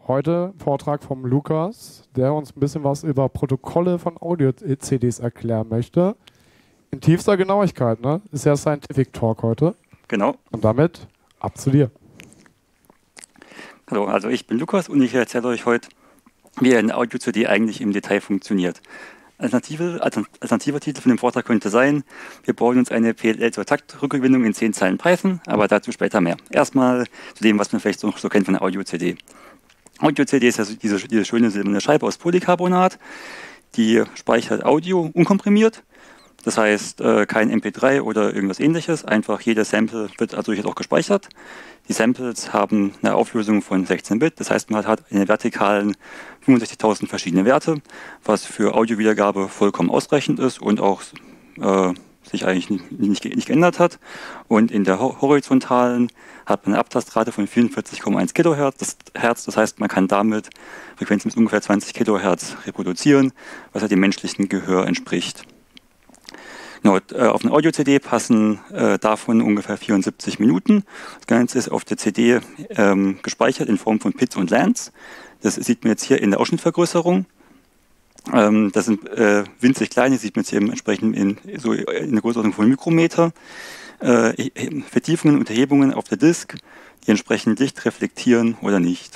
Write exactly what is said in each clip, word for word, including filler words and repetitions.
Heute ein Vortrag vom Lukas, der uns ein bisschen was über Protokolle von Audio-C Ds erklären möchte. In tiefster Genauigkeit, ne? Ist ja Scientific Talk heute. Genau. Und damit ab zu dir. Hallo, also ich bin Lukas und ich erzähle euch heute, wie ein Audio-C D eigentlich im Detail funktioniert. Alternative, alternativer Titel von dem Vortrag könnte sein, wir bauen uns eine P L L zur Taktrückgewinnung in zehn Zeilen Python, aber dazu später mehr. Erstmal zu dem, was man vielleicht so, so kennt von Audio-C D. Audio-C D ist also diese, diese schöne silberne Scheibe aus Polycarbonat, die speichert Audio unkomprimiert. Das heißt, äh, kein M P drei oder irgendwas ähnliches, einfach jedes Sample wird also jetzt auch gespeichert. Die Samples haben eine Auflösung von sechzehn Bit, das heißt, man hat eine vertikalen fünfundsechzigtausend verschiedene Werte, was für Audiowiedergabe vollkommen ausreichend ist und auch äh, sich eigentlich nicht, nicht geändert hat. Und in der horizontalen hat man eine Abtastrate von vierundvierzig Komma eins Kilohertz. Das, Hertz, das heißt, man kann damit Frequenzen bis ungefähr zwanzig Kilohertz reproduzieren, was ja dem menschlichen Gehör entspricht. Genau, auf eine Audio-C D passen äh, davon ungefähr vierundsiebzig Minuten. Das Ganze ist auf der C D ähm, gespeichert in Form von Bits und Lands. Das sieht man jetzt hier in der Ausschnittvergrößerung. Ähm, das sind äh, winzig kleine, sieht man jetzt hier entsprechend in, so in der Größenordnung von Mikrometer. Äh, Vertiefungen und Erhebungen auf der Disk, die entsprechend Licht reflektieren oder nicht.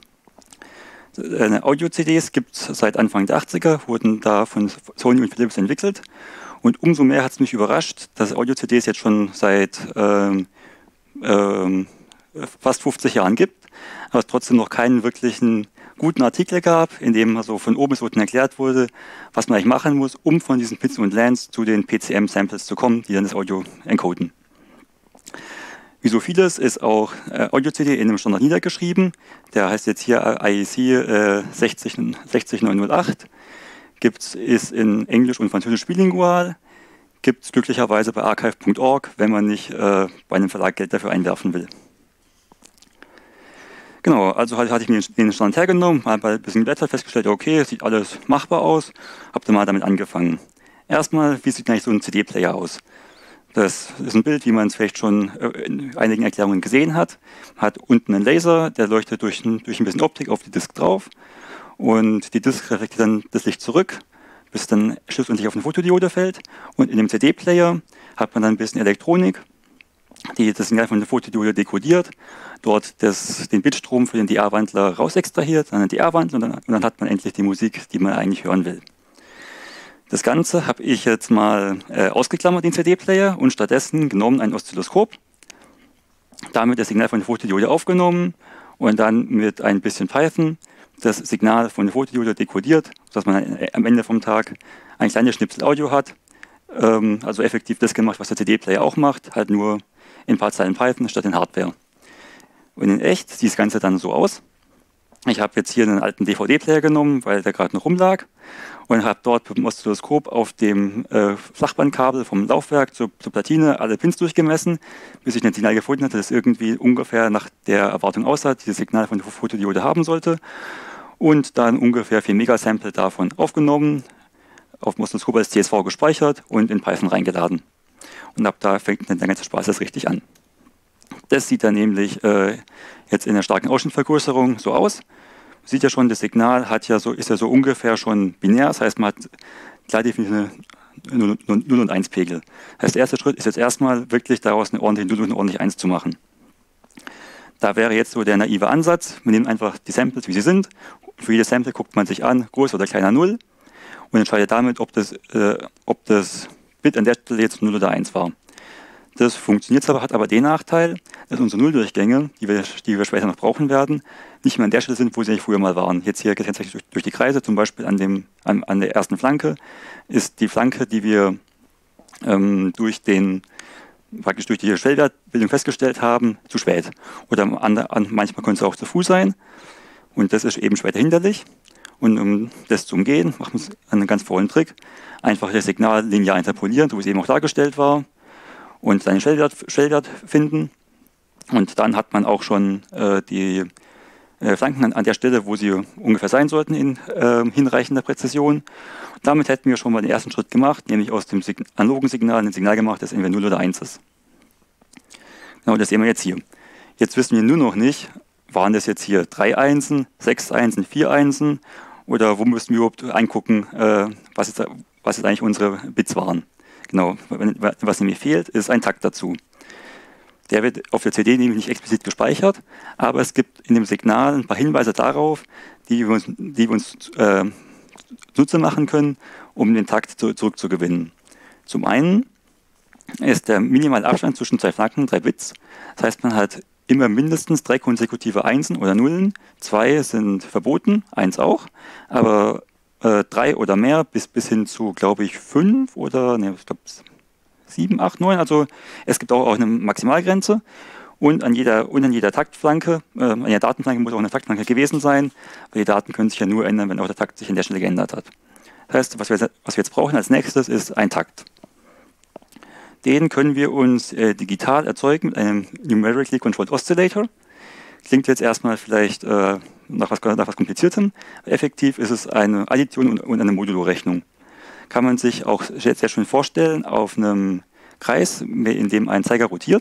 Äh, Audio-C Ds gibt es seit Anfang der achtziger, wurden da von Sony und Philips entwickelt. Und umso mehr hat es mich überrascht, dass Audio-C Ds jetzt schon seit ähm, ähm, fast fünfzig Jahren gibt, aber es trotzdem noch keinen wirklichen guten Artikel gab, in dem also von oben bis unten erklärt wurde, was man eigentlich machen muss, um von diesen Bits und Lands zu den P C M-Samples zu kommen, die dann das Audio encoden. Wie so vieles ist auch äh, Audio-C D in einem Standard niedergeschrieben. Der heißt jetzt hier I E C äh, sechzig neunhundertacht. Gibt's, ist in Englisch und Französisch bilingual. Gibt es glücklicherweise bei archive punkt org, wenn man nicht äh, bei einem Verlag Geld dafür einwerfen will. Genau, also hatte ich mir den Stand hergenommen, mal ein bisschen geblättert, festgestellt, okay, sieht alles machbar aus, habe dann mal damit angefangen. Erstmal, wie sieht eigentlich so ein C D-Player aus? Das ist ein Bild, wie man es vielleicht schon in einigen Erklärungen gesehen hat. Man hat unten einen Laser, der leuchtet durch ein, durch ein bisschen Optik auf die Disk drauf. Und die Disk reflektiert dann das Licht zurück, bis dann schlussendlich auf eine Fotodiode fällt. Und in dem C D-Player hat man dann ein bisschen Elektronik, die das Signal von der Fotodiode dekodiert, dort das, den Bitstrom für den D A-Wandler rausextrahiert, dann den D A-Wandler und dann, und dann hat man endlich die Musik, die man eigentlich hören will. Das Ganze habe ich jetzt mal äh, ausgeklammert, den C D-Player, und stattdessen genommen ein Oszilloskop, damit das Signal von der Fotodiode aufgenommen und dann mit ein bisschen Python das Signal von der Fotodiode dekodiert, sodass man am Ende vom Tag ein kleines Schnipsel Audio hat. Ähm, also effektiv das gemacht, was der C D-Player auch macht, halt nur in ein paar Zeilen Python statt in Hardware. Und in echt sieht das Ganze dann so aus. Ich habe jetzt hier einen alten D V D-Player genommen, weil der gerade noch rumlag, und habe dort mit dem Oszilloskop auf dem äh, Flachbandkabel vom Laufwerk zur, zur Platine alle Pins durchgemessen, bis ich ein Signal gefunden hatte, das irgendwie ungefähr nach der Erwartung aussah, dieses Signal von der Fotodiode haben sollte. Und dann ungefähr vier Megasample davon aufgenommen, auf dem Oszilloskop als C S V gespeichert und in Python reingeladen. Und ab da fängt dann der ganze Spaß erst richtig an. Das sieht dann nämlich äh, jetzt in der starken Ausschnittvergrößerung so aus. Man sieht ja schon, das Signal hat ja so, ist ja so ungefähr schon binär, das heißt, man hat klar definierte null und eins Pegel. Das heißt, der erste Schritt ist jetzt erstmal wirklich daraus eine ordentliche null und eine ordentliche eins zu machen. Da wäre jetzt so der naive Ansatz, man nimmt einfach die Samples, wie sie sind. Für jedes Sample guckt man sich an, groß oder kleiner null, und entscheidet damit, ob das, äh, ob das Bit an der Stelle jetzt null oder eins war. Das funktioniert aber, hat aber den Nachteil, dass unsere Nulldurchgänge, die wir, die wir später noch brauchen werden, nicht mehr an der Stelle sind, wo sie eigentlich früher mal waren. Jetzt hier gekennzeichnet durch, durch die Kreise, zum Beispiel an, dem, an, an der ersten Flanke, ist die Flanke, die wir ähm, durch den praktisch durch die Schwellwertbildung festgestellt haben, zu spät. Oder an, an, manchmal könnte es auch zu früh sein. Und das ist eben später hinderlich. Und um das zu umgehen, machen wir einen ganz vollen Trick. Einfach das Signal linear interpolieren, so wie es eben auch dargestellt war. Und seinen Schwellwert, Schwellwert finden. Und dann hat man auch schon äh, die äh, Flanken an, an der Stelle, wo sie ungefähr sein sollten, in äh, hinreichender Präzision. Damit hätten wir schon mal den ersten Schritt gemacht, nämlich aus dem Sig- analogen Signal ein Signal gemacht, das entweder null oder eins ist. Genau, das sehen wir jetzt hier. Jetzt wissen wir nur noch nicht, waren das jetzt hier drei Einsen, sechs Einsen, vier Einsen oder wo müssten wir überhaupt angucken, äh, was, jetzt, was jetzt eigentlich unsere Bits waren. Genau, was nämlich fehlt, ist ein Takt dazu. Der wird auf der C D nämlich nicht explizit gespeichert, aber es gibt in dem Signal ein paar Hinweise darauf, die wir uns, die wir uns äh, zunutze machen können, um den Takt zu, zurückzugewinnen. Zum einen ist der minimale Abstand zwischen zwei Flanken drei Bits. Das heißt, man hat immer mindestens drei konsekutive Einsen oder Nullen. Zwei sind verboten, eins auch, aber äh, drei oder mehr bis, bis hin zu, glaube ich, fünf oder, ne, ich glaube, sieben, acht, neun. Also es gibt auch, auch eine Maximalgrenze. Und an jeder, und an jeder Taktflanke, äh, an jeder Datenflanke muss auch eine Taktflanke gewesen sein, weil die Daten können sich ja nur ändern, wenn auch der Takt sich an der Stelle geändert hat. Das heißt, was wir, was wir jetzt brauchen als nächstes, ist ein Takt. Den können wir uns äh, digital erzeugen mit einem Numerically Controlled Oscillator. Klingt jetzt erstmal vielleicht äh, nach, was, nach was Kompliziertem. Effektiv ist es eine Addition und, und eine Modulo-Rechnung. Kann man sich auch sehr, sehr schön vorstellen auf einem Kreis, in dem ein Zeiger rotiert.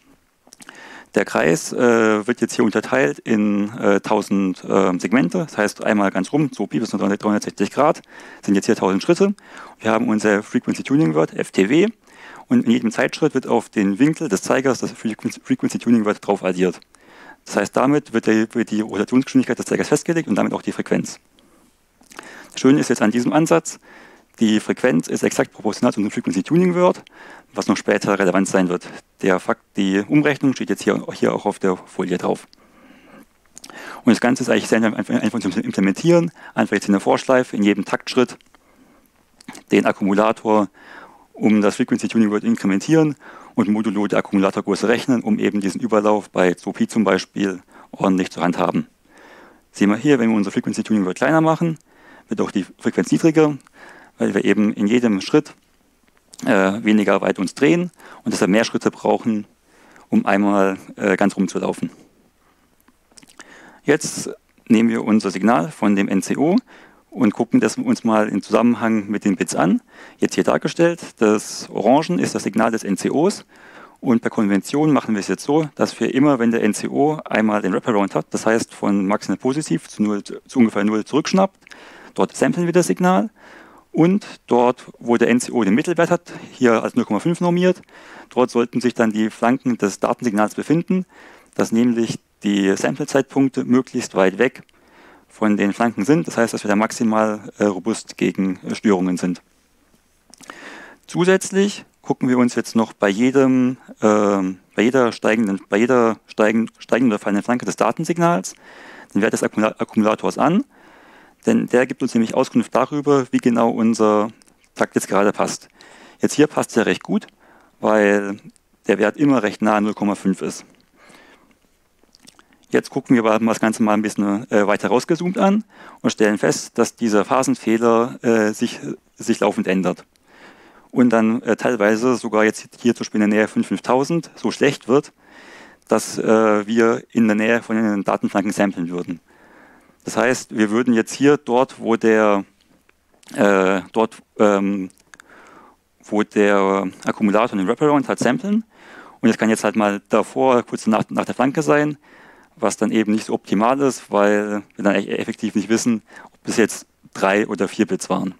Der Kreis äh, wird jetzt hier unterteilt in äh, tausend äh, Segmente, das heißt einmal ganz rum, so Pi bis dreihundertsechzig Grad, sind jetzt hier tausend Schritte. Wir haben unser Frequency Tuning Word, F T W, und in jedem Zeitschritt wird auf den Winkel des Zeigers das Frequency Tuning Word drauf addiert. Das heißt, damit wird, der, wird die Rotationsgeschwindigkeit des Zeigers festgelegt und damit auch die Frequenz. Das Schöne ist jetzt an diesem Ansatz, die Frequenz ist exakt proportional zu unserem Frequency Tuning Word, was noch später relevant sein wird. Der Fakt, die Umrechnung steht jetzt hier, hier auch auf der Folie drauf. Und das Ganze ist eigentlich sehr einfach, einfach zu implementieren. Einfach jetzt in der Vorschleife, in jedem Taktschritt den Akkumulator um das Frequency Tuning Word inkrementieren und modulo die Akkumulatorgröße rechnen, um eben diesen Überlauf bei zwei Pi zum Beispiel ordentlich zu handhaben. Sehen wir hier, wenn wir unser Frequency Tuning Word kleiner machen, wird auch die Frequenz niedriger, weil wir eben in jedem Schritt äh, weniger weit uns drehen und deshalb mehr Schritte brauchen, um einmal äh, ganz rumzulaufen. Jetzt nehmen wir unser Signal von dem N C O und gucken das uns mal im Zusammenhang mit den Bits an. Jetzt hier dargestellt, das Orangen ist das Signal des N C Os und per Konvention machen wir es jetzt so, dass wir immer, wenn der N C O einmal den Wraparound hat, das heißt von maximal positiv zu, null, zu ungefähr null zurückschnappt, dort samplen wir das Signal. Und dort, wo der N C O den Mittelwert hat, hier als null Komma fünf normiert, dort sollten sich dann die Flanken des Datensignals befinden, dass nämlich die Sample-Zeitpunkte möglichst weit weg von den Flanken sind. Das heißt, dass wir da maximal äh, robust gegen äh, Störungen sind. Zusätzlich gucken wir uns jetzt noch bei jedem, äh, bei jeder steigenden, bei jeder steigenden, steigenden oder fallenden Flanke des Datensignals den Wert des Akkumula- Akkumulators an. Denn der gibt uns nämlich Auskunft darüber, wie genau unser Takt jetzt gerade passt. Jetzt hier passt er recht gut, weil der Wert immer recht nah an null Komma fünf ist. Jetzt gucken wir das Ganze mal ein bisschen äh, weiter rausgezoomt an und stellen fest, dass dieser Phasenfehler äh, sich, sich laufend ändert. Und dann äh, teilweise sogar jetzt hier zum Beispiel in der Nähe von fünftausend so schlecht wird, dass äh, wir in der Nähe von den Datenflanken samplen würden. Das heißt, wir würden jetzt hier dort, wo der, äh, dort, ähm, wo der Akkumulator den Wraparound hat, samplen. Und das kann jetzt halt mal davor, kurz nach, nach der Flanke sein, was dann eben nicht so optimal ist, weil wir dann effektiv nicht wissen, ob es jetzt drei oder vier Bits waren.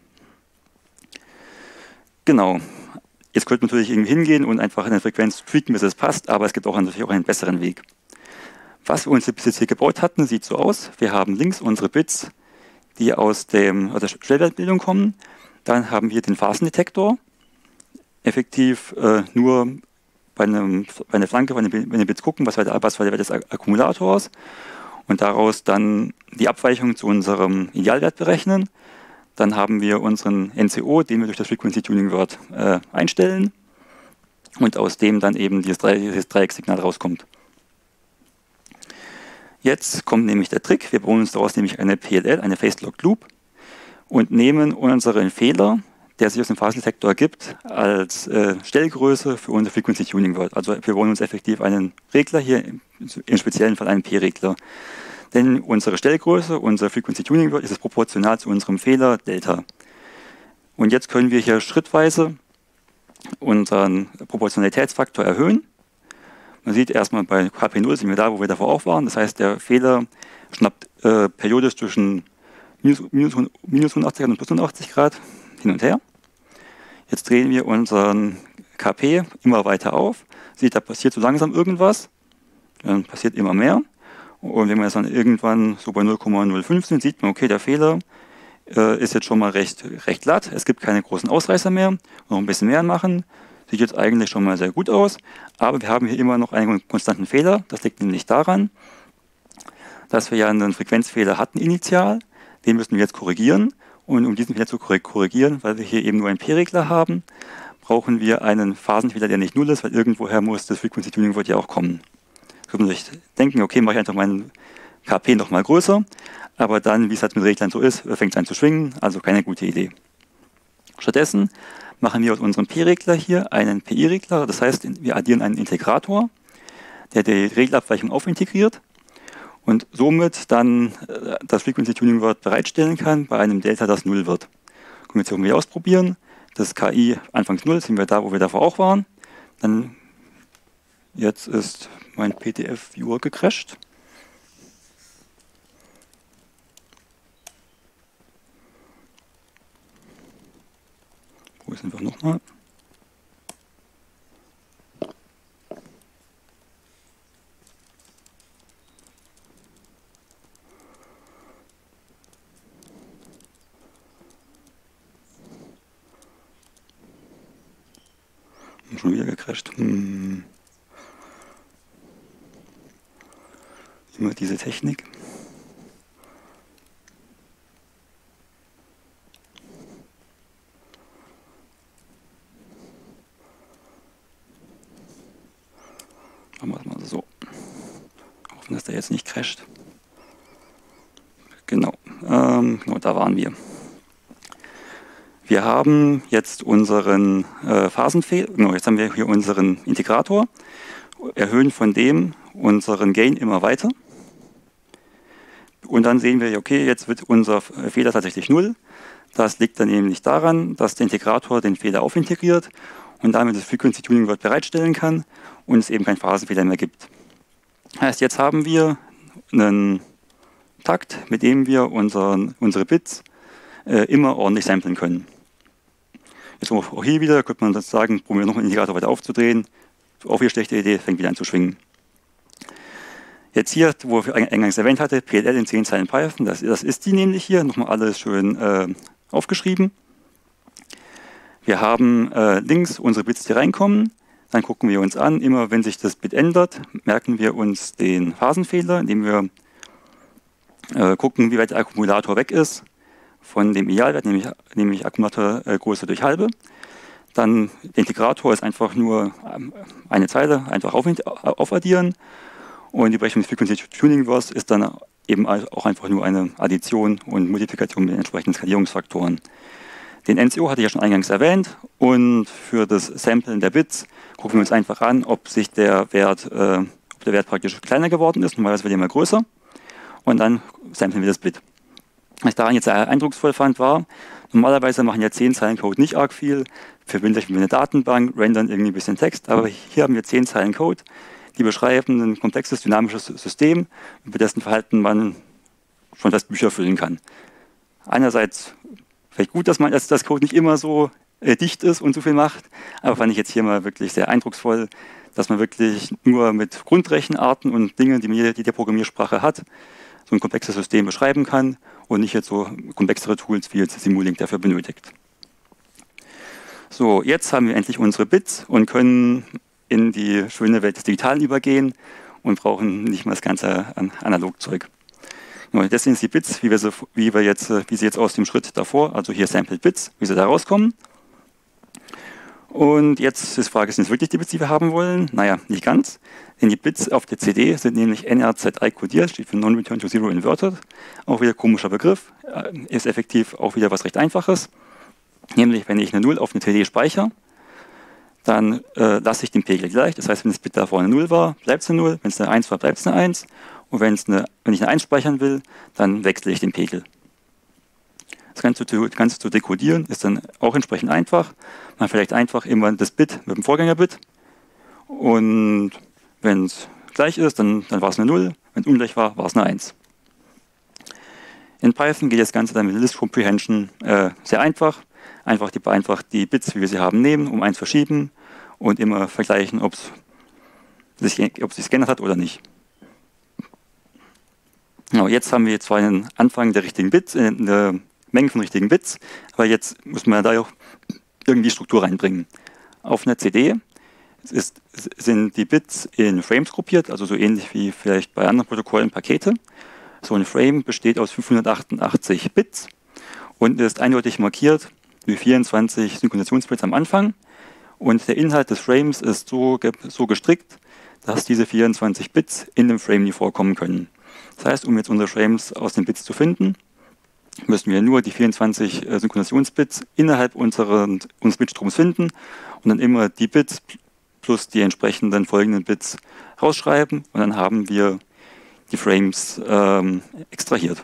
Genau. Jetzt könnte man natürlich irgendwie hingehen und einfach eine Frequenz tweaken, bis es passt, aber es gibt auch natürlich auch einen besseren Weg. Was wir uns bis jetzt hier gebaut hatten, sieht so aus. Wir haben links unsere Bits, die aus, dem, aus der Stellwertbildung kommen. Dann haben wir den Phasendetektor. Effektiv äh, nur bei, einem, bei einer Flanke, bei den Bits gucken, was war der, was war der Wert des Akkumulators. Und daraus dann die Abweichung zu unserem Idealwert berechnen. Dann haben wir unseren N C O, den wir durch das Frequency Tuning Word äh, einstellen. Und aus dem dann eben dieses, Drei, dieses Dreiecksignal rauskommt. Jetzt kommt nämlich der Trick. Wir bauen uns daraus nämlich eine P L L, eine Phase Locked Loop, und nehmen unseren Fehler, der sich aus dem Phasendetektor ergibt, als äh, Stellgröße für unser Frequency Tuning Word. Also wir bauen uns effektiv einen Regler, hier im, im speziellen Fall einen P-Regler. Denn unsere Stellgröße, unser Frequency Tuning Word, ist es proportional zu unserem Fehler Delta. Und jetzt können wir hier schrittweise unseren Proportionalitätsfaktor erhöhen. Man sieht erstmal bei K P null sind wir da, wo wir davor auch waren. Das heißt, der Fehler schnappt äh, periodisch zwischen minus, minus, minus hundertachtzig und plus hundertachtzig Grad hin und her. Jetzt drehen wir unseren K P immer weiter auf. Sieht, da passiert so langsam irgendwas. Dann passiert immer mehr. Und wenn wir jetzt dann irgendwann so bei null Komma null fünf sind, sieht man, okay, der Fehler äh, ist jetzt schon mal recht, recht glatt. Es gibt keine großen Ausreißer mehr. Noch ein bisschen mehr machen. Sieht jetzt eigentlich schon mal sehr gut aus. Aber wir haben hier immer noch einen konstanten Fehler. Das liegt nämlich daran, dass wir ja einen Frequenzfehler hatten initial. Den müssen wir jetzt korrigieren. Und um diesen Fehler zu korrigieren, weil wir hier eben nur einen P-Regler haben, brauchen wir einen Phasenfehler, der nicht null ist, weil irgendwoher muss das Frequency Tuning Wort ja auch kommen. Da kann man sich denken, okay, mache ich einfach meinen K P noch mal größer, aber dann, wie es halt mit Reglern so ist, fängt es an zu schwingen, also keine gute Idee. Stattdessen machen wir aus unserem P-Regler hier einen P I-Regler, das heißt, wir addieren einen Integrator, der die Regelabweichung aufintegriert und somit dann das Frequency Tuning Wort bereitstellen kann bei einem Delta, das null wird. Können wir jetzt irgendwie ausprobieren. Das K I anfangs null, sind wir da, wo wir davor auch waren. Dann jetzt ist mein P D F-Viewer gecrashed. Wo sind wir nochmal? Schon wieder gecrashed. Hm. Immer diese Technik. Machen wir es mal so. Hoffen, dass der jetzt nicht crasht. Genau. Ähm, genau, da waren wir. Wir haben jetzt unseren äh, Phasenfehler, genau, jetzt haben wir hier unseren Integrator, erhöhen von dem unseren Gain immer weiter. Und dann sehen wir, okay, jetzt wird unser Fehler tatsächlich null. Das liegt dann nämlich daran, dass der Integrator den Fehler aufintegriert und damit das Frequency Tuning Wort bereitstellen kann und es eben keinen Phasenfehler mehr gibt. Heißt, jetzt haben wir einen Takt, mit dem wir unseren, unsere Bits äh, immer ordentlich samplen können. Jetzt auch hier wieder, könnte man das sagen, probieren wir noch einen Integrator weiter aufzudrehen. Auch wieder schlechte Idee, fängt wieder an zu schwingen. Jetzt hier, wo ich eingangs erwähnt hatte, P L L in zehn Zeilen Python, das, das ist die nämlich hier, nochmal alles schön äh, aufgeschrieben. Wir haben äh, links unsere Bits, die reinkommen, dann gucken wir uns an, immer wenn sich das Bit ändert, merken wir uns den Phasenfehler, indem wir äh, gucken, wie weit der Akkumulator weg ist von dem Idealwert, nämlich, nämlich Akkumulatorgröße durch halbe. Dann der Integrator ist einfach nur eine Zeile, einfach auf, aufaddieren. Und die Berechnung des Frequency Tuning Worts ist dann eben auch einfach nur eine Addition und Multiplikation mit entsprechenden Skalierungsfaktoren. Den N C O hatte ich ja schon eingangs erwähnt. Und für das Samplen der Bits gucken wir uns einfach an, ob sich der Wert, äh, ob der Wert praktisch kleiner geworden ist. Normalerweise wird er immer größer. Und dann samplen wir das Bit. Was ich daran jetzt sehr eindrucksvoll fand, war, normalerweise machen ja zehn Zeilen Code nicht arg viel, verbinden sich mit einer Datenbank, rendern irgendwie ein bisschen Text, aber hier haben wir zehn Zeilen Code, die beschreiben ein komplexes, dynamisches System, über dessen Verhalten man schon fast Bücher füllen kann. Einerseits vielleicht gut, dass man dass das Code nicht immer so äh, dicht ist und so viel macht, aber fand ich jetzt hier mal wirklich sehr eindrucksvoll, dass man wirklich nur mit Grundrechenarten und Dingen, die, man, die der Programmiersprache hat, so ein komplexes System beschreiben kann und nicht jetzt so komplexere Tools wie jetzt Simulink dafür benötigt. So, jetzt haben wir endlich unsere Bits und können in die schöne Welt des Digitalen übergehen und brauchen nicht mehr das ganze Analogzeug. Deswegen sind die Bits, wie wir, sie, wie, wir jetzt, wie sie jetzt aus dem Schritt davor, also hier Sampled Bits, wie sie da rauskommen. Und jetzt ist die Frage, sind es wirklich die Bits, die wir haben wollen? Naja, nicht ganz. Denn die Bits auf der C D sind nämlich N R Z I kodiert, steht für Non-Return to Zero Inverted. Auch wieder komischer Begriff, ist effektiv auch wieder was recht Einfaches. Nämlich, wenn ich eine null auf eine C D speichere, dann äh, lasse ich den Pegel gleich. Das heißt, wenn das Bit da vorne null war, bleibt es eine null. Wenn es eine eins war, bleibt es eine eins. Und wenn, es eine, wenn ich eine eins speichern will, dann wechsle ich den Pegel. Das Ganze zu, das Ganze zu dekodieren ist dann auch entsprechend einfach. Man vielleicht einfach immer das Bit mit dem Vorgängerbit und Wenn es gleich ist, dann, dann war es eine null. Wenn es ungleich war, war es eine eins. In Python geht das Ganze dann mit List Comprehension äh, sehr einfach. Einfach die, einfach die Bits, wie wir sie haben, nehmen, um eins verschieben und immer vergleichen, ob es sich, ob es sich geändert hat oder nicht. Genau, jetzt haben wir zwar einen Anfang der richtigen Bits, eine Menge von richtigen Bits, aber jetzt muss man da auch irgendwie Struktur reinbringen. Auf einer C D ist, sind die Bits in Frames gruppiert, also so ähnlich wie vielleicht bei anderen Protokollen Pakete. So ein Frame besteht aus fünfhundertachtundachtzig Bits und ist eindeutig markiert mit vierundzwanzig Synchronisationsbits am Anfang. Und der Inhalt des Frames ist so, so gestrickt, dass diese vierundzwanzig Bits in dem Frame nie vorkommen können. Das heißt, um jetzt unsere Frames aus den Bits zu finden, müssen wir nur die vierundzwanzig äh, Synchronisationsbits innerhalb unseren, unseres Bitstroms finden und dann immer die Bits plus die entsprechenden folgenden Bits rausschreiben und dann haben wir die Frames ähm, extrahiert.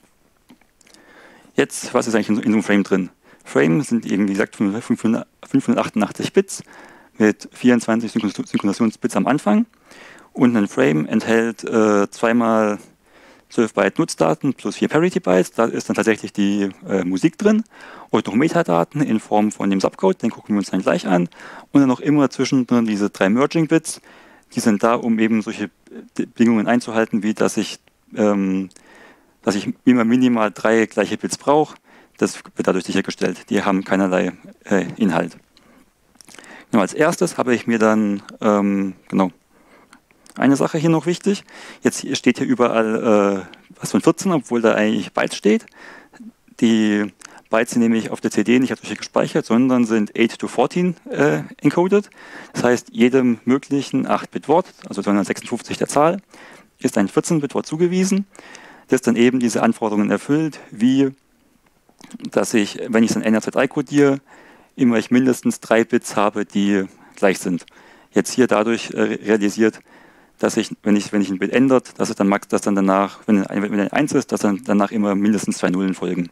Jetzt, was ist eigentlich in so einem Frame drin? Frame sind eben, wie gesagt, fünfhundertachtundachtzig Bits mit vierundzwanzig Synchronisationsbits am Anfang und ein Frame enthält äh, zweimal zwölf Byte Nutzdaten plus vier Parity Bytes, da ist dann tatsächlich die äh, Musik drin und noch Metadaten in Form von dem Subcode, den gucken wir uns dann gleich an und dann noch immer zwischendrin diese drei Merging Bits, die sind da, um eben solche Bedingungen einzuhalten, wie dass ich, ähm, dass ich immer minimal drei gleiche Bits brauche, das wird dadurch sichergestellt, die haben keinerlei äh, Inhalt. Genau, als erstes habe ich mir dann, ähm, genau, eine Sache hier noch wichtig. Jetzt steht hier überall äh, was von vierzehn, obwohl da eigentlich Bytes steht. Die Bytes sind nämlich auf der C D nicht als solche gespeichert, sondern sind acht to vierzehn äh, encoded. Das heißt, jedem möglichen acht Bit Wort, also zweihundertsechsundfünfzig der Zahl, ist ein vierzehn Bit Wort zugewiesen, das dann eben diese Anforderungen erfüllt, wie dass ich, wenn ich es in N R Z drei kodiere, immer ich mindestens drei Bits habe, die gleich sind. Jetzt hier dadurch äh, realisiert, dass ich, wenn ich, wenn ich ein Bit ändert, dass es dann max, dass dann danach, wenn ein, wenn ein eins ist, dass dann danach immer mindestens zwei Nullen folgen.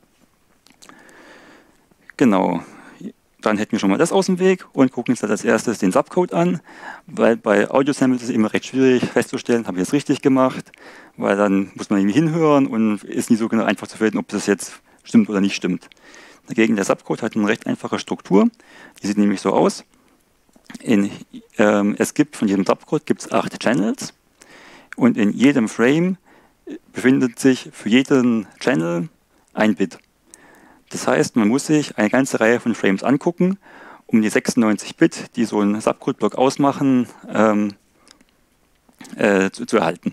Genau. Dann hätten wir schon mal das aus dem Weg und gucken uns dann als erstes den Subcode an, weil bei Audio-Samples ist es immer recht schwierig festzustellen, habe ich das richtig gemacht, weil dann muss man irgendwie hinhören und ist nie so genau einfach zu finden, ob das jetzt stimmt oder nicht stimmt. Dagegen der Subcode hat eine recht einfache Struktur, die sieht nämlich so aus. In, ähm, es gibt von jedem Subcode gibt es acht Channels und in jedem Frame befindet sich für jeden Channel ein Bit. Das heißt, man muss sich eine ganze Reihe von Frames angucken, um die sechsundneunzig Bit, die so einen Subcode-Block ausmachen, ähm, äh, zu, zu erhalten.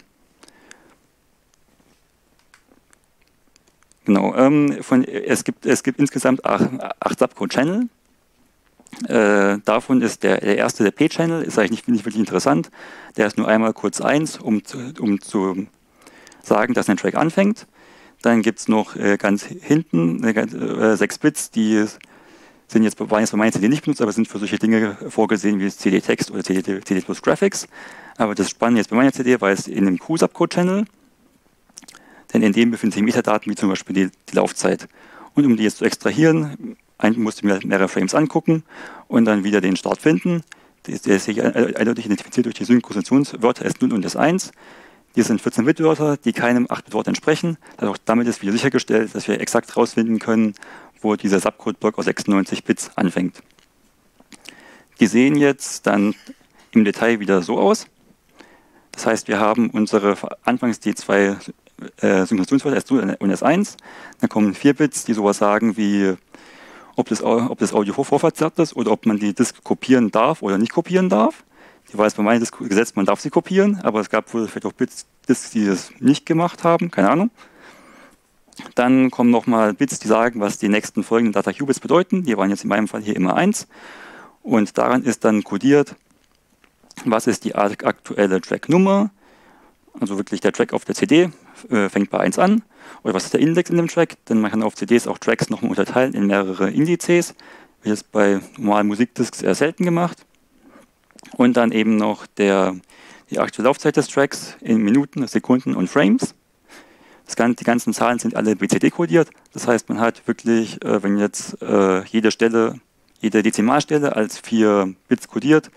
Genau, ähm, von, es, gibt, es gibt insgesamt acht, acht Subcode-Channel. Äh, davon ist der, der erste, der P-Channel, ist eigentlich nicht, nicht wirklich interessant. Der ist nur einmal kurz eins, um, um zu sagen, dass ein Track anfängt. Dann gibt es noch äh, ganz hinten äh, sechs Bits, die sind jetzt, waren jetzt bei meiner C D nicht benutzt, aber sind für solche Dinge vorgesehen wie C D-Text oder C D, C D plus Graphics. Aber das Spannende jetzt bei meiner C D war es in dem Q-Subcode-Channel, denn in dem befinden sich Metadaten wie zum Beispiel die, die Laufzeit. Und um die jetzt zu extrahieren, musste ich mir mehrere Frames angucken und dann wieder den Start finden. Der ist hier eindeutig identifiziert durch die Synchronisationswörter S null und S eins. Die sind vierzehn Bit Wörter, die keinem acht Bit Wort entsprechen. Dadurch, damit ist wieder sichergestellt, dass wir exakt herausfinden können, wo dieser Subcode-Block aus sechsundneunzig Bits anfängt. Die sehen jetzt dann im Detail wieder so aus. Das heißt, wir haben unsere anfangs die zwei äh, Synchronisationswörter S null und S eins. Dann kommen vier Bits, die sowas sagen wie, ob das, ob das Audio vorverzerrt ist oder ob man die Disk kopieren darf oder nicht kopieren darf. Ich weiß bei meinem Gesetz, man darf sie kopieren, aber es gab wohl vielleicht auch Bits, die das nicht gemacht haben, keine Ahnung. Dann kommen nochmal Bits, die sagen, was die nächsten folgenden Data Qubits bedeuten. Die waren jetzt in meinem Fall hier immer eins. Und daran ist dann kodiert, was ist die aktuelle Tracknummer, also wirklich der Track auf der C D, äh, fängt bei eins an. Oder was ist der Index in dem Track, denn man kann auf C Ds auch Tracks nochmal unterteilen in mehrere Indizes. Wird jetzt bei normalen Musikdisks eher selten gemacht. Und dann eben noch der, die aktuelle Laufzeit des Tracks in Minuten, Sekunden und Frames. Das Ganze, die ganzen Zahlen sind alle B C D-kodiert. Das heißt, man hat wirklich, äh, wenn jetzt äh, jede Stelle, jede Dezimalstelle als vier Bits kodiert,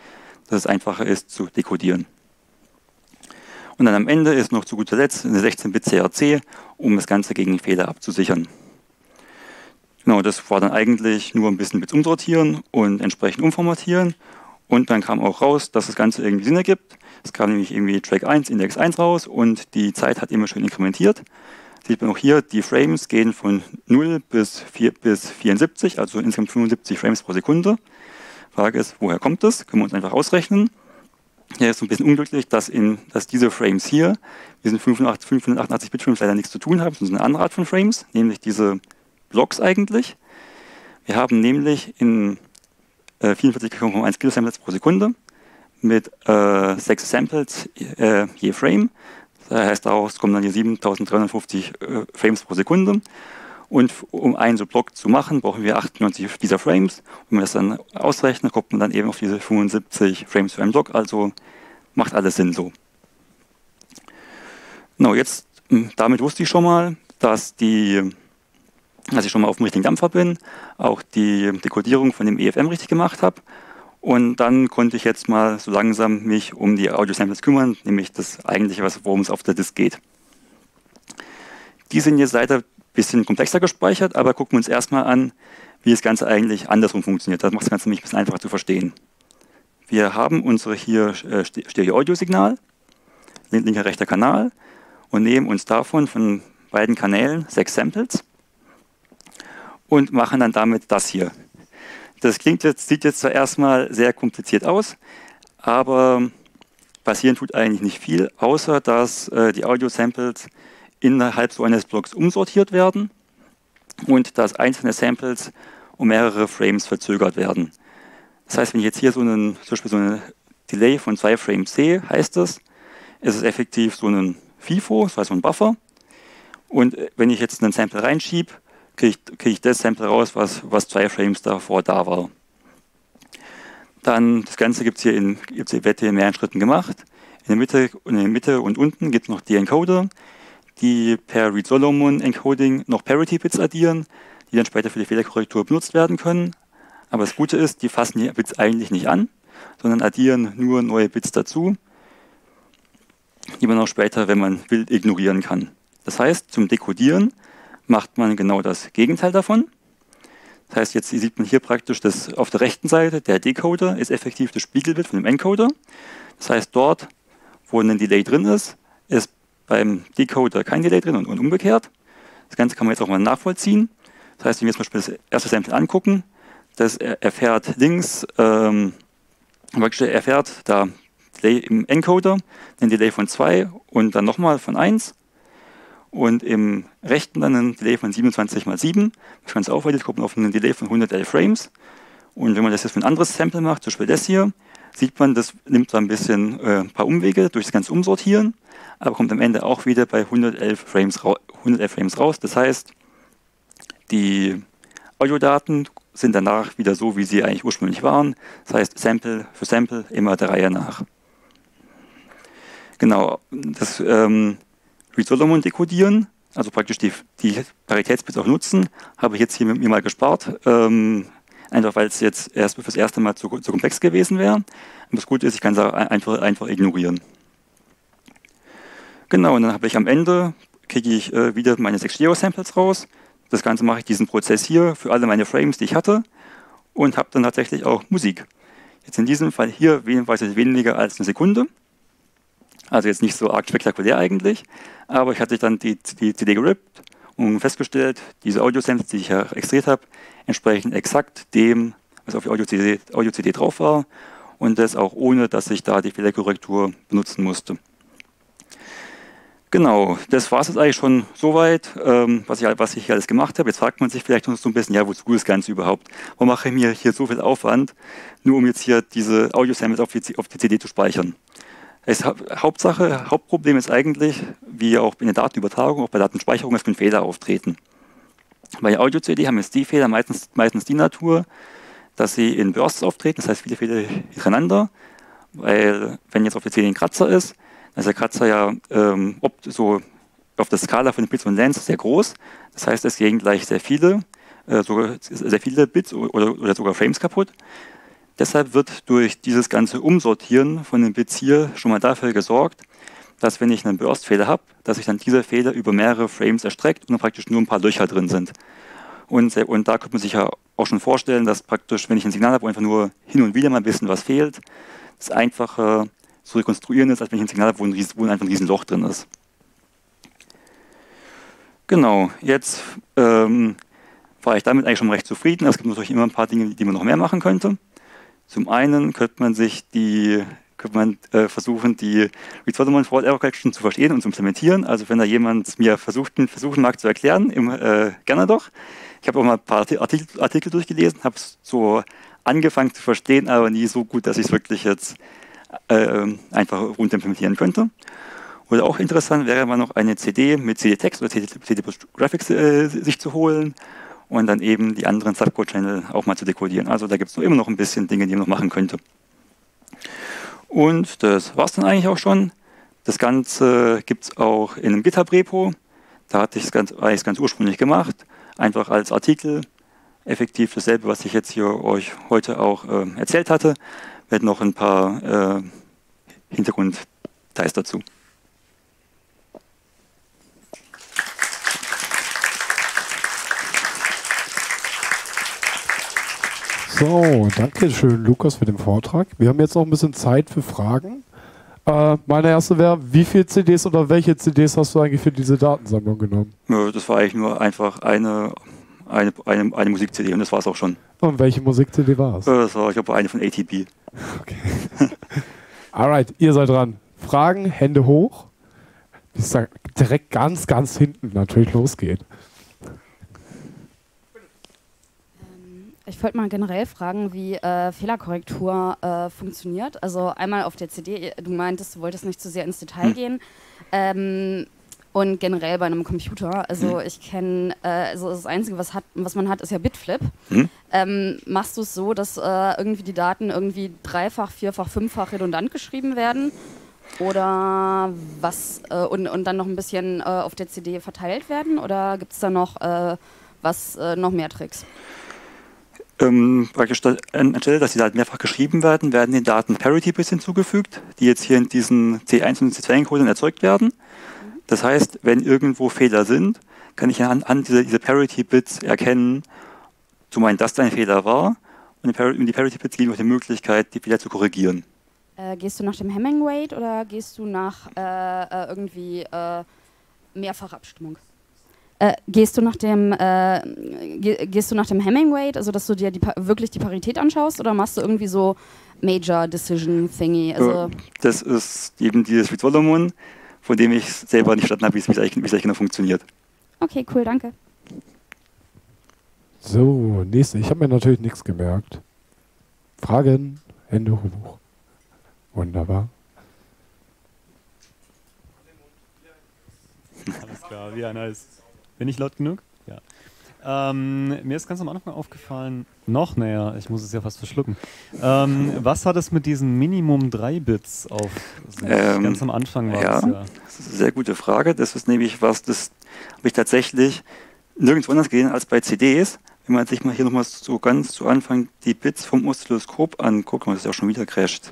dass es einfacher ist zu dekodieren. Und dann am Ende ist noch zu guter Letzt eine sechzehn Bit C R C, um das Ganze gegen Fehler abzusichern. Genau, das war dann eigentlich nur ein bisschen Bits umsortieren und entsprechend umformatieren. Und dann kam auch raus, dass das Ganze irgendwie Sinn ergibt. Es kam nämlich irgendwie Track eins, Index eins raus und die Zeit hat immer schön inkrementiert. Sieht man auch hier, die Frames gehen von null bis, vier, bis vierundsiebzig, also insgesamt fünfundsiebzig Frames pro Sekunde. Frage ist, woher kommt das? Können wir uns einfach ausrechnen. Hier ist so ein bisschen unglücklich, dass, in, dass diese Frames hier, diesen fünfhundertachtundachtzig Bit Frames leider nichts zu tun haben, sondern eine andere Art von Frames, nämlich diese Blocks eigentlich. Wir haben nämlich in äh, vierundvierzig Komma eins Kilosamples pro Sekunde mit äh, sechs Samples äh, je Frame. Das heißt, daraus kommen dann hier siebentausenddreihundertfünfzig äh, Frames pro Sekunde. Und um einen so Block zu machen, brauchen wir achtundneunzig dieser Frames. Wenn man das dann ausrechnet, kommt man dann eben auf diese fünfundsiebzig Frames für einen Block. Also macht alles Sinn so. Genau, jetzt, damit wusste ich schon mal, dass, die, dass ich schon mal auf dem richtigen Dampfer bin, auch die Dekodierung von dem E F M richtig gemacht habe. Und dann konnte ich jetzt mal so langsam mich um die Audio-Samples kümmern, nämlich das eigentliche, worum es auf der Disk geht. Die sind jetzt leider bisschen komplexer gespeichert, aber gucken wir uns erstmal an, wie das Ganze eigentlich andersrum funktioniert. Das macht das Ganze nämlich ein bisschen einfacher zu verstehen. Wir haben unsere hier Stereo-Audio-Signal, linker, rechter Kanal und nehmen uns davon von beiden Kanälen sechs Samples und machen dann damit das hier. Das klingt jetzt, sieht jetzt zwar erstmal sehr kompliziert aus, aber passieren tut eigentlich nicht viel, außer dass äh, die Audio-Samples innerhalb so eines Blocks umsortiert werden und dass einzelne Samples um mehrere Frames verzögert werden. Das heißt, wenn ich jetzt hier so einen, zum Beispiel so einen Delay von zwei Frames sehe, heißt das, ist es effektiv so ein FIFO, das heißt so ein Buffer. Und wenn ich jetzt einen Sample reinschiebe, kriege ich, kriege ich das Sample raus, was, was zwei Frames davor da war. Dann, das Ganze gibt es hier in, gibt's hier in mehreren Schritten gemacht. In der Mitte, in der Mitte und unten gibt es noch die Encoder, die per Reed-Solomon-Encoding noch Parity-Bits addieren, die dann später für die Fehlerkorrektur benutzt werden können. Aber das Gute ist, die fassen die Bits eigentlich nicht an, sondern addieren nur neue Bits dazu, die man auch später, wenn man will, ignorieren kann. Das heißt, zum Dekodieren macht man genau das Gegenteil davon. Das heißt, jetzt sieht man hier praktisch, dass auf der rechten Seite der Decoder ist effektiv das Spiegelbild von dem Encoder. Das heißt, dort, wo ein Delay drin ist, ist beim Decoder kein Delay drin und, und umgekehrt. Das Ganze kann man jetzt auch mal nachvollziehen. Das heißt, wenn wir jetzt zum Beispiel das erste Sample angucken, das erfährt links, ähm, erfährt da Delay im Encoder, ein Delay von zwei und dann nochmal von eins. Und im rechten dann ein Delay von siebenundzwanzig mal sieben. Das Ganze aufweitet, kommt man auf einen Delay von hundertelf Frames. Und wenn man das jetzt für ein anderes Sample macht, zum Beispiel das hier, sieht man, das nimmt da ein bisschen äh, ein paar Umwege durch das ganze Umsortieren, aber kommt am Ende auch wieder bei hundertelf Frames, hundertelf Frames raus. Das heißt, die Audiodaten sind danach wieder so, wie sie eigentlich ursprünglich waren. Das heißt, Sample für Sample immer der Reihe nach. Genau, das ähm, Reed-Solomon dekodieren, also praktisch die, die Paritätsbits auch nutzen, habe ich jetzt hier mit mir mal gespart. Ähm, einfach weil es jetzt erst fürs erste Mal zu, zu komplex gewesen wäre. Und das Gute ist, ich kann es einfach, einfach ignorieren. Genau, und dann habe ich am Ende, kriege ich äh, wieder meine sechs Stereo-Samples raus. Das Ganze mache ich diesen Prozess hier für alle meine Frames, die ich hatte, und habe dann tatsächlich auch Musik. Jetzt in diesem Fall hier wenig, weniger als eine Sekunde. Also jetzt nicht so arg spektakulär eigentlich, aber ich hatte dann die, die C D gerippt und festgestellt, diese Audio-Samples, die ich ja extrahiert habe, entsprechen exakt dem, was auf der Audio-C D, Audio-C D drauf war, und das auch ohne, dass ich da die Fehlerkorrektur benutzen musste. Genau, das war es jetzt eigentlich schon soweit, ähm, was, ich, was ich hier alles gemacht habe. Jetzt fragt man sich vielleicht noch so ein bisschen, ja, wozu das Ganze überhaupt? Warum mache ich mir hier so viel Aufwand, nur um jetzt hier diese Audio-Samples auf die, auf die C D zu speichern? Das Hauptsache, Hauptproblem ist eigentlich, wie auch in der Datenübertragung, auch bei Datenspeicherung, es können Fehler auftreten. Bei Audio-C D haben jetzt die Fehler meistens, meistens die Natur, dass sie in Bursts auftreten, das heißt viele Fehler hintereinander, weil wenn jetzt auf der C D ein Kratzer ist, dann ist der Kratzer ja ähm, ob so auf der Skala von den Bits und Lens sehr groß, das heißt, es gehen gleich sehr viele, äh, sogar sehr viele Bits oder, oder sogar Frames kaputt. Deshalb wird durch dieses ganze Umsortieren von den Bits hier schon mal dafür gesorgt, dass wenn ich einen Burst-Fehler habe, dass sich dann dieser Fehler über mehrere Frames erstreckt und dann praktisch nur ein paar Löcher drin sind. Und, und da könnte man sich ja auch schon vorstellen, dass praktisch, wenn ich ein Signal habe, wo einfach nur hin und wieder mal ein bisschen was fehlt, es einfacher zu rekonstruieren ist, als wenn ich ein Signal habe, wo, ein Ries, wo einfach ein Riesenloch drin ist. Genau, jetzt ähm, war ich damit eigentlich schon recht zufrieden. Es gibt natürlich immer ein paar Dinge, die man noch mehr machen könnte. Zum einen könnte man sich die könnte man äh, versuchen, die Read-Solomon Fault Error Collection zu verstehen und zu implementieren. Also wenn da jemand mir versucht, versuchen mag zu erklären, im, äh, gerne doch. Ich habe auch mal ein paar Artikel, Artikel durchgelesen, habe es so angefangen zu verstehen, aber nie so gut, dass ich es wirklich jetzt äh, einfach rund implementieren könnte. Oder auch interessant wäre mal noch eine C D mit C D-Text oder C D-Graphics äh, sich zu holen und dann eben die anderen Subcode-Channel auch mal zu dekodieren. Also da gibt es immer noch ein bisschen Dinge, die man noch machen könnte. Und das war es dann eigentlich auch schon. Das Ganze gibt es auch in einem GitHub-Repo. Da hatte ich es ganz, eigentlich ganz ursprünglich gemacht. Einfach als Artikel. Effektiv dasselbe, was ich jetzt hier euch heute auch äh, erzählt hatte. Wir hatten noch ein paar äh, Hintergrundteils dazu. So, danke schön, Lukas, für den Vortrag. Wir haben jetzt noch ein bisschen Zeit für Fragen. Äh, meine erste wäre, wie viele C Ds oder welche C Ds hast du eigentlich für diese Datensammlung genommen? Ja, das war eigentlich nur einfach eine, eine, eine, eine Musik-C D und das war es auch schon. Und welche Musik-C D war es? Das war, ich glaube, eine von A T B. Okay. Alright, ihr seid dran. Fragen, Hände hoch. Bis da direkt ganz, ganz hinten natürlich losgeht. Ich wollte mal generell fragen, wie äh, Fehlerkorrektur äh, funktioniert. Also einmal auf der C D, du meintest, du wolltest nicht zu sehr ins Detail hm. gehen. Ähm, und generell bei einem Computer. Also hm. ich kenne, äh, also das Einzige, was, hat, was man hat, ist ja Bitflip. Hm. Ähm, machst du es so, dass äh, irgendwie die Daten irgendwie dreifach, vierfach, fünffach redundant geschrieben werden? Oder was? Äh, und, und dann noch ein bisschen äh, auf der C D verteilt werden? Oder gibt es da noch, äh, was, äh, noch mehr Tricks? Ähm, praktisch anstelle, dass die Daten mehrfach geschrieben werden, werden den Daten Parity-Bits hinzugefügt, die jetzt hier in diesen C eins und C zwei Encodern erzeugt werden. Das heißt, wenn irgendwo Fehler sind, kann ich anhand dieser, dieser Parity-Bits erkennen, zum einen, dass da ein Fehler war, und die Parity-Bits geben auch die Möglichkeit, die Fehler zu korrigieren. Äh, gehst du nach dem Hamming Weight oder gehst du nach äh, irgendwie äh, Mehrfachabstimmung? Äh, gehst du nach dem äh, ge gehst du nach dem Hamming Weight, also dass du dir die wirklich die Parität anschaust, oder machst du irgendwie so Major Decision Thingy? Also das ist eben dieses Read-Solomon, von dem ich selber nicht verstanden habe, wie es eigentlich genau funktioniert. Okay, cool, danke. So, nächste. Ich habe mir natürlich nichts gemerkt. Fragen, Hände hoch. Wunderbar. Alles klar, wie einer ist. Bin ich laut genug? Ja. Ähm, mir ist ganz am Anfang aufgefallen, noch näher, ich muss es ja fast verschlucken. Ähm, was hat es mit diesen Minimum drei Bits auf sich? Ähm, ganz am Anfang war ja, es ja. Das ist eine sehr gute Frage. Das ist nämlich was, das habe ich tatsächlich nirgendwo anders gesehen als bei C Ds. Wenn man sich mal hier nochmal so ganz zu Anfang die Bits vom Oszilloskop anguckt, das ist ja auch schon wieder crasht.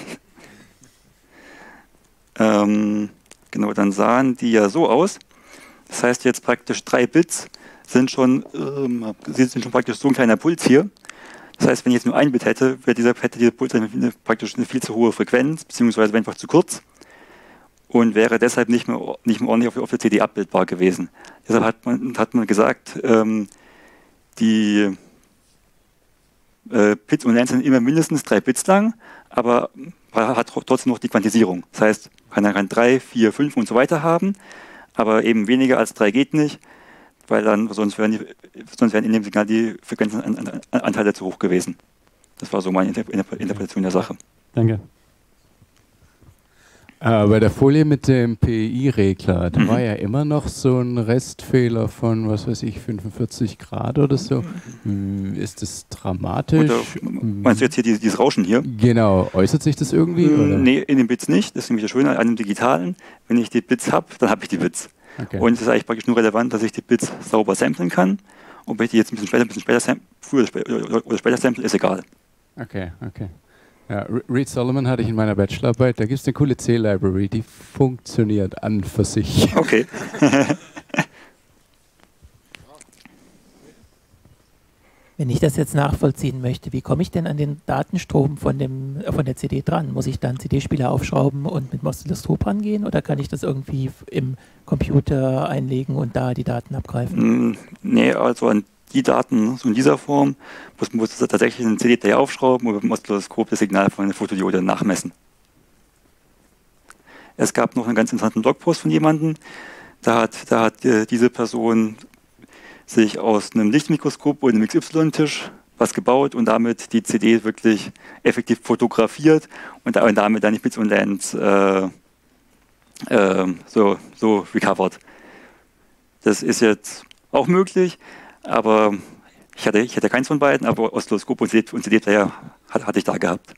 ähm, genau, dann sahen die ja so aus. Das heißt jetzt praktisch drei Bits sind schon, ähm, sind schon praktisch so ein kleiner Puls hier. Das heißt, wenn ich jetzt nur ein Bit hätte, wäre dieser, hätte dieser Puls eine, praktisch eine viel zu hohe Frequenz, beziehungsweise wäre einfach zu kurz und wäre deshalb nicht mehr, nicht mehr ordentlich auf, auf der C D abbildbar gewesen. Deshalb hat man, hat man gesagt, ähm, die äh, Bits und Lines sind immer mindestens drei Bits lang, aber man hat trotzdem noch die Quantisierung. Das heißt, man kann drei, vier, fünf und so weiter haben, aber eben weniger als drei geht nicht, weil dann sonst wären, die, sonst wären in dem Signal die Frequenzanteile zu hoch gewesen. Das war so meine Interpretation der Sache. Danke. Äh, bei der Folie mit dem P I-Regler, da mhm. war ja immer noch so ein Restfehler von, was weiß ich, fünfundvierzig Grad oder so. Mhm. Ist das dramatisch? Oder, meinst du jetzt hier dieses, dieses Rauschen hier? Genau. Äußert sich das irgendwie? Mhm, oder? Nee, in den Bits nicht. Das ist nämlich das Schöne an dem Digitalen. Wenn ich die Bits habe, dann habe ich die Bits. Okay. Und es ist eigentlich praktisch nur relevant, dass ich die Bits sauber samplen kann. Und wenn ich die jetzt ein bisschen später, ein bisschen später früher oder später sample, ist egal. Okay, okay. Ja, Reed Solomon hatte ich in meiner Bachelorarbeit. Da gibt es eine coole C-Library, die funktioniert an für sich. Okay. Wenn ich das jetzt nachvollziehen möchte, wie komme ich denn an den Datenstrom von, dem, von der C D dran? Muss ich dann C D-Spieler aufschrauben und mit dem Oszilloskop rangehen oder kann ich das irgendwie im Computer einlegen und da die Daten abgreifen? Mm, nee, also an die Daten so in dieser Form muss man tatsächlich einen C D-Player aufschrauben und mit dem Oszilloskop das Signal von der Fotodiode nachmessen. Es gab noch einen ganz interessanten Blogpost von jemandem, da hat, da hat äh, diese Person sich aus einem Lichtmikroskop und einem X Y-Tisch was gebaut und damit die C D wirklich effektiv fotografiert und, und damit dann nicht mit so einem Lens äh, äh, so, so recovered. Das ist jetzt auch möglich, aber ich hatte, ich hatte keins von beiden, aber Oszilloskop und C D-Player hatte, hatte ich da gehabt.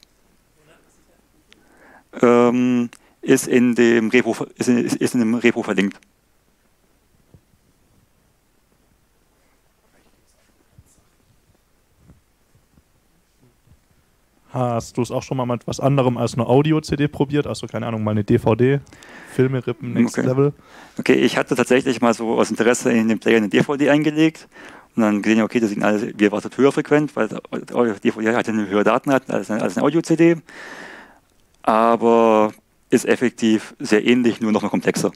Ähm, ist in dem Repo, ist in, ist in dem Repo verlinkt. Hast du es auch schon mal mit was anderem als nur Audio-C D probiert? Also, keine Ahnung, mal eine D V D, Filme rippen, Next Okay. Level? Okay, ich hatte tatsächlich mal so aus Interesse in den Player eine D V D eingelegt und dann gesehen, okay, das Signal, wie erwartet, höher frequent, weil die D V D hatte eine höhere Datenrate als eine, als eine Audio-C D, aber ist effektiv sehr ähnlich, nur noch mal komplexer.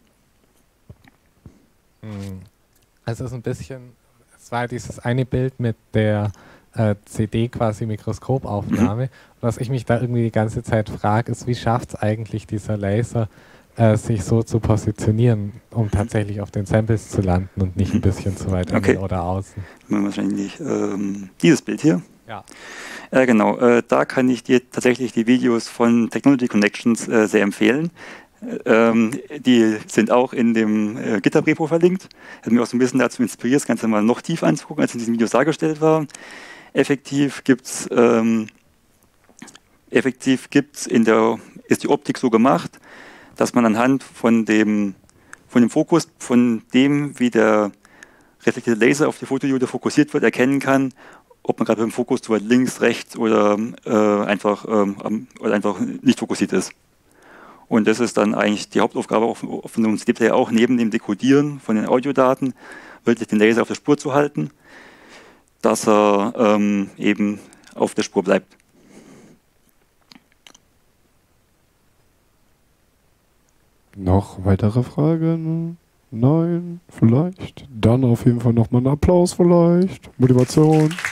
Also es ist ein bisschen, es war dieses eine Bild mit der äh, C D quasi Mikroskopaufnahme. Und was ich mich da irgendwie die ganze Zeit frage, ist, wie schafft es eigentlich dieser Laser, äh, sich so zu positionieren, um tatsächlich auf den Samples zu landen und nicht ein bisschen zu weit Okay. innen oder außen? Wahrscheinlich ähm, dieses Bild hier. Ja. Äh, genau, äh, da kann ich dir tatsächlich die Videos von Technology Connections äh, sehr empfehlen. Ähm, die sind auch in dem äh, GitHub-Repo verlinkt. Hat mich auch so ein bisschen dazu inspiriert, das Ganze mal noch tiefer anzugucken, als in diesen Videos dargestellt war. Effektiv gibt's, ähm, effektiv gibt's in der, ist die Optik so gemacht, dass man anhand von dem, von dem Fokus, von dem, wie der reflektierte Laser auf die Fotodiode fokussiert wird, erkennen kann, ob man gerade beim Fokus zu weit links, rechts oder, äh, einfach, ähm, oder einfach nicht fokussiert ist. Und das ist dann eigentlich die Hauptaufgabe auf, auf einem C D-Player auch, neben dem Dekodieren von den Audiodaten, wirklich den Laser auf der Spur zu halten, dass er ähm, eben auf der Spur bleibt. Noch weitere Fragen? Nein, vielleicht. Dann auf jeden Fall nochmal einen Applaus vielleicht. Motivation.